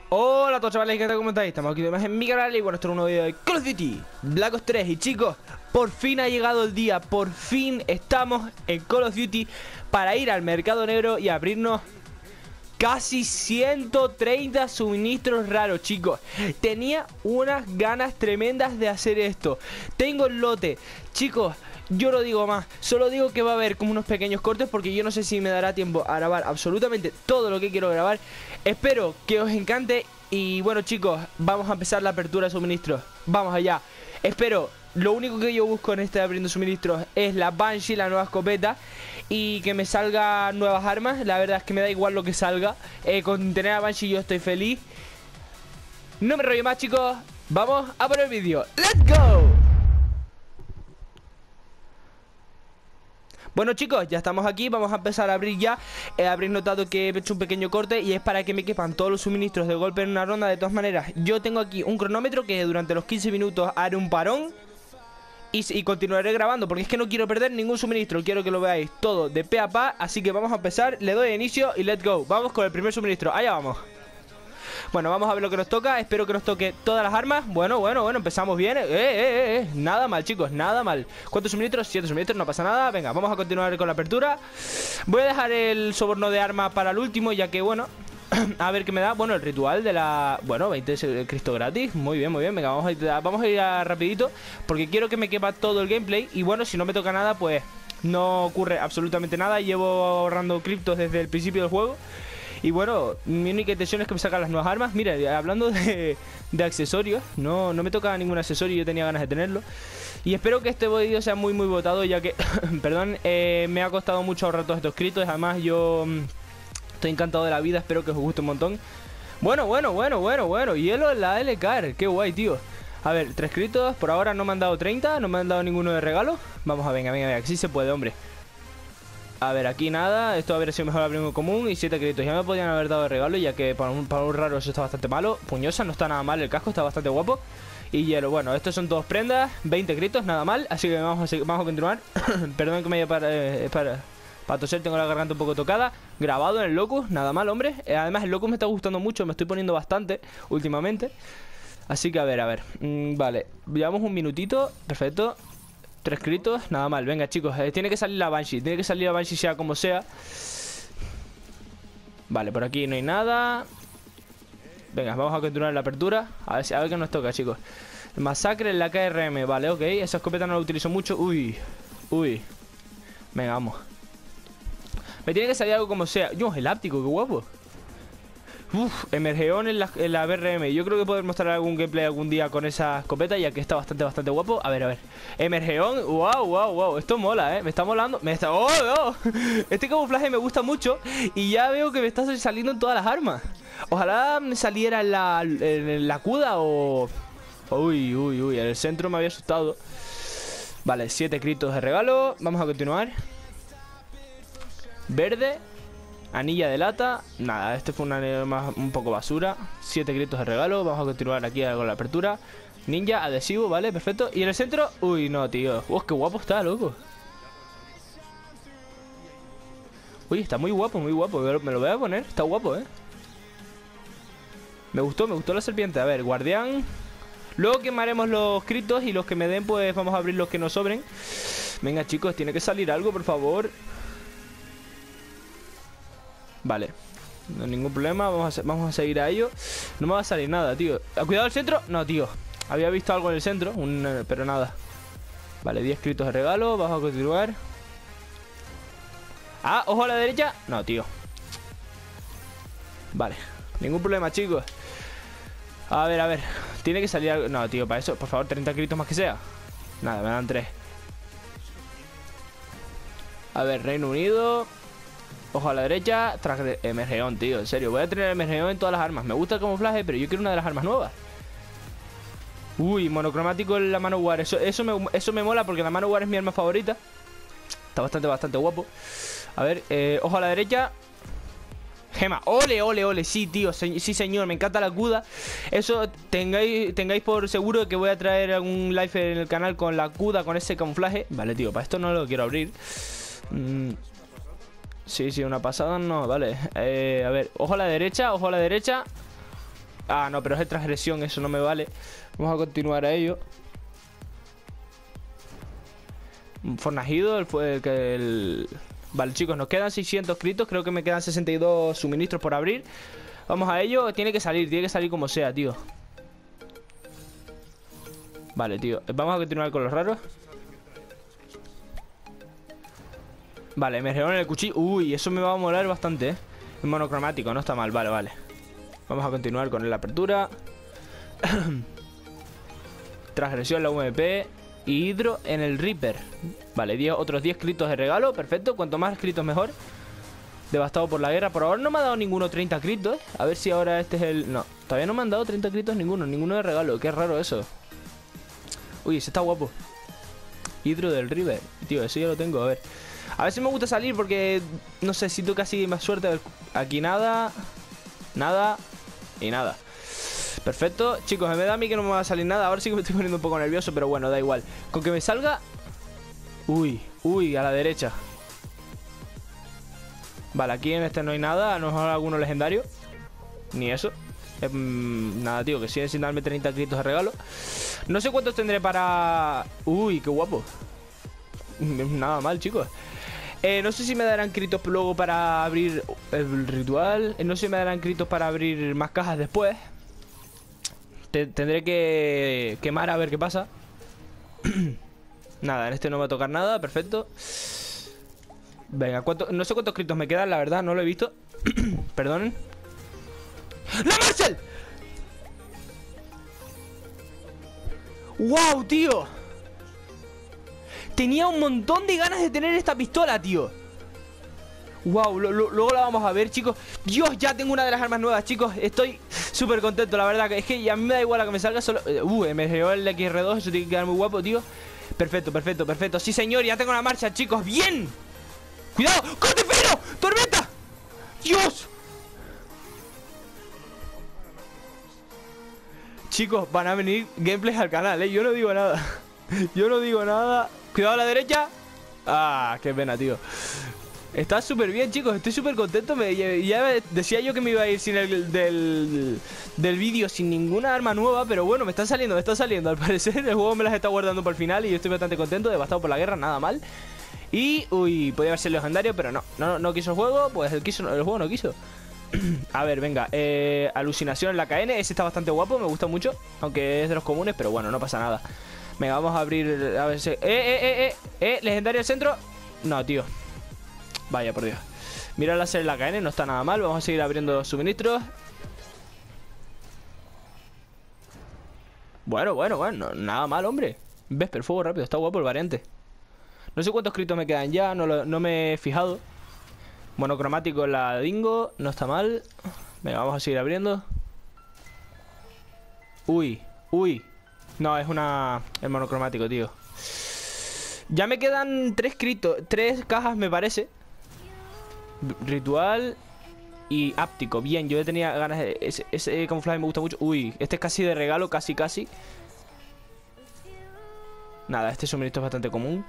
Hola a todos chavales, ¿qué tal? ¿Cómo estáis? Estamos aquí de más en mi canal y bueno, esto es un nuevo vídeo de Call of Duty Black Ops 3. Y chicos, por fin ha llegado el día, por fin estamos en Call of Duty para ir al mercado negro y abrirnos casi 130 suministros raros, chicos. Tenía unas ganas tremendas de hacer esto. Tengo el lote, chicos. Yo no digo más, solo digo que va a haber como unos pequeños cortes porque yo no sé si me dará tiempo a grabar absolutamente todo lo que quiero grabar. Espero que os encante y bueno chicos, vamos a empezar la apertura de suministros. Vamos allá. Espero, lo único que yo busco en este abriendo suministros es la Banshee, la nueva escopeta, y que me salgan nuevas armas. La verdad es que me da igual lo que salga. Con tener a Banshee yo estoy feliz. No me rollo más chicos, vamos a por el vídeo. ¡Let's go! Bueno chicos, ya estamos aquí, vamos a empezar a abrir ya. Habréis notado que he hecho un pequeño corte y es para que me quepan todos los suministros de golpe en una ronda. De todas maneras, yo tengo aquí un cronómetro que durante los 15 minutos haré un parón y continuaré grabando porque es que no quiero perder ningún suministro. Quiero que lo veáis todo de pe a pa, así que vamos a empezar. Le doy a inicio y let's go. Vamos con el primer suministro, allá vamos. Bueno, vamos a ver lo que nos toca. Espero que nos toque todas las armas. Bueno, empezamos bien. Nada mal, chicos, nada mal. ¿Cuántos suministros? 7 suministros, no pasa nada. Venga, vamos a continuar con la apertura. Voy a dejar el soborno de arma para el último, ya que, bueno, a ver qué me da. Bueno, el ritual de la... Bueno, 20 Cristo gratis. Muy bien, muy bien. Venga, vamos a ir rapidito porque quiero que me quepa todo el gameplay. Y bueno, si no me toca nada, pues no ocurre absolutamente nada. Llevo ahorrando criptos desde el principio del juego. Y bueno, mi única intención es que me sacan las nuevas armas. Mira, hablando de accesorios, no me toca ningún accesorio, yo tenía ganas de tenerlo. Y espero que este vídeo sea muy votado, ya que, perdón, me ha costado mucho ahorrar todos estos créditos. Además yo estoy encantado de la vida, espero que os guste un montón. Bueno, hielo en la LKR, qué guay, tío. A ver, 3 créditos, por ahora no me han dado 30, no me han dado ninguno de regalo. Vamos a venga, que sí se puede, hombre. A ver, aquí nada, esto habría sido mejor abrir un común y 7 créditos. Ya me podían haber dado de regalo, ya que para un raro eso está bastante malo. Puñosa, no está nada mal, el casco está bastante guapo. Y hielo, bueno, estos son todos prendas, 20 créditos, nada mal. Así que vamos a continuar. Perdón que me haya para toser, tengo la garganta un poco tocada. Grabado en el Locus, nada mal, hombre. Además el Locus me está gustando mucho, me estoy poniendo bastante últimamente. Así que a ver, vale, llevamos un minutito, perfecto. 3 créditos, nada mal, venga chicos, tiene que salir la Banshee, sea como sea. Vale, por aquí no hay nada. Venga, vamos a continuar la apertura. A ver qué nos toca, chicos. Masacre en la KRM, vale, ok. Esa escopeta no la utilizo mucho. Uy. Venga, vamos. Me tiene que salir algo como sea. Dios, el áptico, qué guapo. Emergeón en la BRM. Yo creo que poder mostrar algún gameplay algún día con esa escopeta, ya que está bastante guapo. A ver. Emergeón, wow. Esto mola, me está molando. ¡Oh! Este camuflaje me gusta mucho. Y ya veo que me está saliendo en todas las armas. Ojalá me saliera en la CUDA o... Uy, en el centro me había asustado. Vale, 7 créditos de regalo. Vamos a continuar. Verde. Anilla de lata, nada, este fue un poco basura. 7 créditos de regalo, vamos a continuar aquí con la apertura. Ninja, adhesivo, vale, perfecto. Y en el centro, uy, no, tío. Qué guapo está, loco. Uy, está muy guapo, me lo voy a poner, está guapo, Me gustó la serpiente. A ver, guardián. Luego quemaremos los créditos y los que me den, pues vamos a abrir los que nos sobren. Venga, chicos, tiene que salir algo, por favor. Vale, no hay ningún problema, vamos a seguir a ello. No me va a salir nada, tío. Cuidado el centro, no, tío. Había visto algo en el centro, pero nada. Vale, 10 créditos de regalo, vamos a continuar. Ah, ojo a la derecha. No, tío. Vale, ningún problema, chicos. A ver, tiene que salir algo. No, tío, para eso, por favor, 30 créditos más que sea. Nada, me dan 3. A ver, Reino Unido. Ojo a la derecha, traje de emergeón, tío, en serio. Voy a tener emergeón en todas las armas. Me gusta el camuflaje, pero yo quiero una de las armas nuevas. Uy, monocromático en la Manowar. Eso me mola porque la Manowar es mi arma favorita. Está bastante guapo. A ver, ojo a la derecha. Gema, ole, sí, tío, sí señor, me encanta la CUDA. Eso, tengáis por seguro de que voy a traer algún live en el canal con la CUDA, con ese camuflaje. Vale, tío, para esto no lo quiero abrir. Sí, una pasada no, vale. A ver, ojo a la derecha. Ah, no, pero es de transgresión, eso no me vale. Vamos a continuar a ello. Fornajido, Vale, chicos, nos quedan 600 créditos. Creo que me quedan 62 suministros por abrir. Vamos a ello. Tiene que salir como sea, tío. Vale, tío. Vamos a continuar con los raros. Vale, me reúnen el cuchillo. Uy, eso me va a molar bastante, Es monocromático, no está mal, vale. Vamos a continuar con la apertura. Transgresión, la UMP. Y hidro en el Reaper. Vale, otros 10 créditos de regalo. Perfecto, cuanto más créditos mejor. Devastado por la guerra. Por ahora no me ha dado ninguno 30 créditos. A ver si ahora este es el... No, todavía no me han dado 30 créditos ninguno de regalo. Qué raro eso. Uy, ese está guapo. Hidro del River. Tío, eso ya lo tengo, a ver si me gusta salir porque... No sé, siento casi más suerte. Aquí nada. Nada. Y nada. Perfecto, chicos, me da a mí que no me va a salir nada. Ahora sí que me estoy poniendo un poco nervioso, pero bueno, da igual. Con que me salga... Uy, a la derecha. Vale, aquí en este no hay nada. A lo mejor alguno legendario. Ni eso. Nada, tío, que siguen sin darme 30 créditos de regalo. No sé cuántos tendré para... Uy, qué guapo. Nada mal, chicos. No sé si me darán créditos luego para abrir el ritual. No sé si me darán créditos para abrir más cajas después. Tendré que quemar a ver qué pasa. Nada, en este no me va a tocar nada, perfecto. Venga, no sé cuántos créditos me quedan, la verdad, no lo he visto. Perdonen. ¡La Marshall! ¡Wow, tío! Tenía un montón de ganas de tener esta pistola, tío. Wow, luego la vamos a ver, chicos. Dios, ya tengo una de las armas nuevas, chicos. Estoy súper contento, la verdad. Es que a mí me da igual a que me salga solo... me llevó el XR2, eso tiene que quedar muy guapo, tío. Perfecto. Sí, señor, ya tengo la marcha, chicos. ¡Bien! ¡Cuidado! ¡Corte fino! ¡Tormenta! ¡Dios! Chicos, van a venir gameplays al canal, Yo no digo nada. Cuidado a la derecha. Ah, qué pena, tío. Está súper bien, chicos, estoy súper contento. Ya decía yo que me iba a ir sin del vídeo sin ninguna arma nueva. Pero bueno, me está saliendo. Al parecer el juego me las está guardando por el final. Y yo estoy bastante contento, devastado por la guerra, nada mal. Y, podía haber sido legendario, pero no quiso el juego. Pues el juego no quiso. A ver, venga, alucinación en la KN. Ese está bastante guapo, me gusta mucho. Aunque es de los comunes, pero bueno, no pasa nada. Venga, vamos a abrir, a ver si... legendario al centro. No, tío. Vaya, por Dios. Mira el láser en la KN, no está nada mal. Vamos a seguir abriendo suministros. Bueno, nada mal, hombre. Vesper, fuego rápido, está guapo el variante. No sé cuántos créditos me quedan ya, no me he fijado. Monocromático en la Dingo, no está mal. Venga, vamos a seguir abriendo. Uy. No, es el monocromático, tío. Ya me quedan 3 cajas, me parece. Ritual y áptico. Bien, yo tenía ganas de... Ese camuflaje me gusta mucho. Uy, este es casi de regalo, casi. Nada, este suministro es bastante común.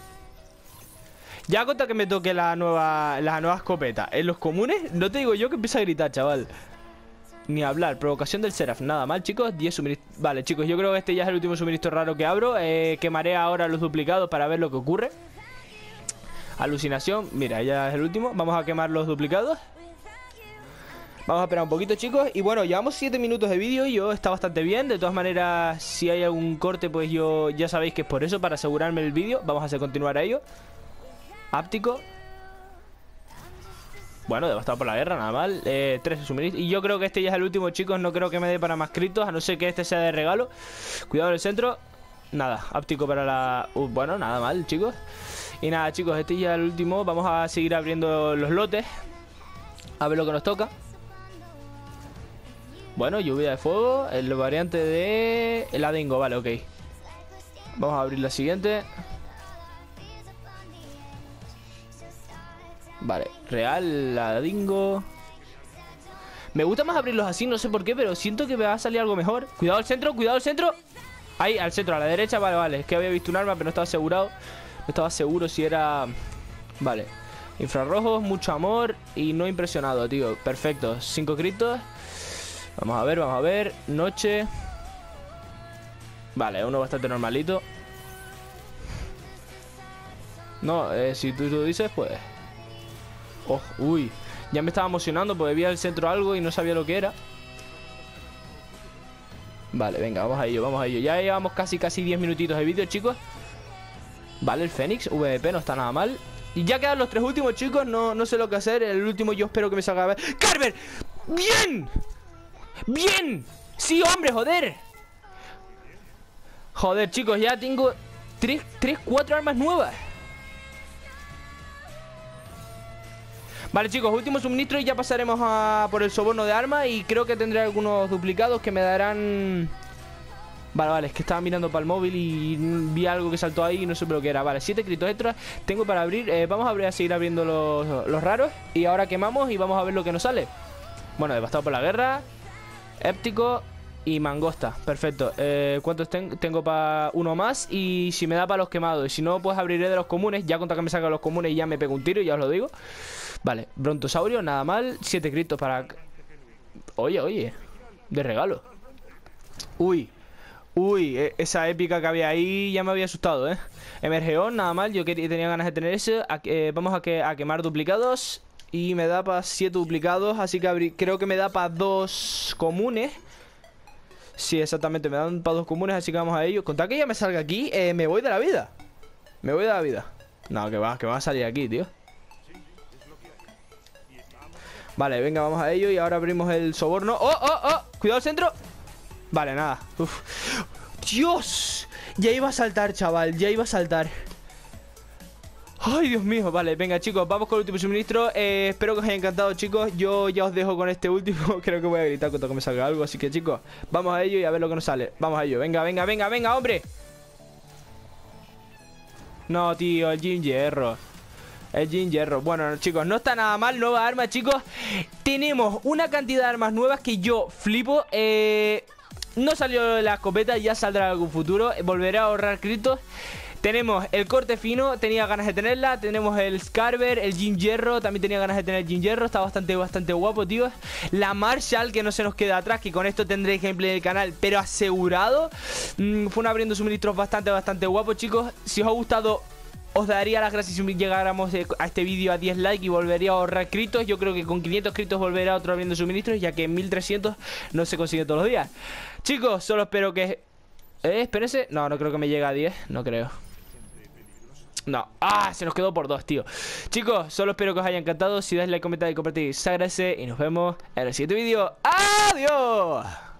Ya conta que me toque la nueva escopeta. En los comunes, no te digo yo que empieza a gritar, chaval. Ni hablar, provocación del Seraph. Nada mal, chicos, 10 suministros. Vale, chicos, yo creo que este ya es el último suministro raro que abro. Quemaré ahora los duplicados para ver lo que ocurre. Alucinación, mira, ya es el último. Vamos a quemar los duplicados. Vamos a esperar un poquito, chicos. Y bueno, llevamos 7 minutos de vídeo y está bastante bien. De todas maneras, si hay algún corte, pues ya sabéis que es por eso, para asegurarme el vídeo. Vamos a hacer continuar a ello. Áptico. Bueno, devastado por la guerra, nada mal. 3 suministros. Y yo creo que este ya es el último, chicos. No creo que me dé para más créditos, a no ser que este sea de regalo. Cuidado en el centro. Nada, áptico para la... bueno, nada mal, chicos. Y nada, chicos, este ya es el último. Vamos a seguir abriendo los lotes. A ver lo que nos toca. Bueno, lluvia de fuego. El variante de... el Adingo, vale, ok. Vamos a abrir la siguiente. Vale, real, Adingo. Me gusta más abrirlos así, no sé por qué, pero siento que me va a salir algo mejor. Cuidado al centro, cuidado al centro. Ahí, al centro, a la derecha, vale. Es que había visto un arma, pero no estaba asegurado. No estaba seguro si era... Vale. Infrarrojos, mucho amor y no impresionado, tío. Perfecto, 5 créditos. Vamos a ver. Noche. Vale, uno bastante normalito. No, si tú lo dices, pues... Oh, uy. Ya me estaba emocionando porque vi al centro algo y no sabía lo que era. Vale, venga, vamos a ello, vamos a ello. Ya llevamos casi 10 minutitos de vídeo, chicos. Vale, el Fénix, VP, no está nada mal. Y ya quedan los 3 últimos, chicos. No sé lo que hacer. El último yo espero que me salga a ver. ¡Carver! ¡Bien! ¡Bien! ¡Sí, hombre, joder! Joder, chicos, ya tengo 4 armas nuevas. Vale, chicos, último suministro y ya pasaremos a por el soborno de armas. Y creo que tendré algunos duplicados que me darán... Vale, es que estaba mirando para el móvil y vi algo que saltó ahí y no sé lo que era. Vale, 7 créditos extras tengo para abrir. Vamos a seguir abriendo los raros. Y ahora quemamos y vamos a ver lo que nos sale. Bueno, devastado por la guerra, éptico y mangosta. Perfecto. ¿Cuántos tengo para uno más? Y si me da para los quemados. Y si no, pues abriré de los comunes. Ya contra que me salgan los comunes y ya me pego un tiro, ya os lo digo. Vale, brontosaurio, nada mal. 7 créditos para... Oye, de regalo. Uy, esa épica que había ahí ya me había asustado, Emergeón, nada mal, yo tenía ganas de tener ese. Vamos a quemar duplicados. Y me da para 7 duplicados. Así que creo que me da para 2 comunes. Sí, exactamente, me dan para 2 comunes. Así que vamos a ello. Contar que ya me salga aquí, me voy de la vida. Me voy de la vida. No, que va a salir aquí, tío. Vale, venga, vamos a ello. Y ahora abrimos el soborno. ¡Oh! Cuidado al centro. Vale, nada. Uf. ¡Dios! Ya iba a saltar, chaval. Ya iba a saltar. ¡Ay, Dios mío! Vale, venga, chicos, vamos con el último suministro. Espero que os haya encantado, chicos. Yo ya os dejo con este último. Creo que voy a gritar cuando me salga algo. Así que, chicos, vamos a ello y a ver lo que nos sale. Vamos a ello. Venga, hombre. No, tío, el Gingerro. El Gingerro. Bueno, chicos, no está nada mal. Nueva arma, chicos. Tenemos una cantidad de armas nuevas que yo flipo. No salió la escopeta, ya saldrá en algún futuro. Volveré a ahorrar créditos. Tenemos el corte fino, tenía ganas de tenerla. Tenemos el Scarver, el Gingerro. También tenía ganas de tener el Gingerro. Está bastante guapo, tío. La Marshall, que no se nos queda atrás, que con esto tendré gameplay del canal, pero asegurado. Fue un abriendo suministros bastante guapo, chicos. Si os ha gustado, os daría las gracias si llegáramos a este vídeo a 10 likes y volvería a ahorrar créditos. Yo creo que con 500 créditos volverá a otro abriendo suministros, ya que 1300 no se consigue todos los días. Chicos, solo espero que... espérense. No creo que me llegue a 10. No creo. No. Se nos quedó por 2, tío. Chicos, solo espero que os haya encantado. Si dais like, comentáis y compartís, se agradece. Y nos vemos en el siguiente vídeo. ¡Adiós!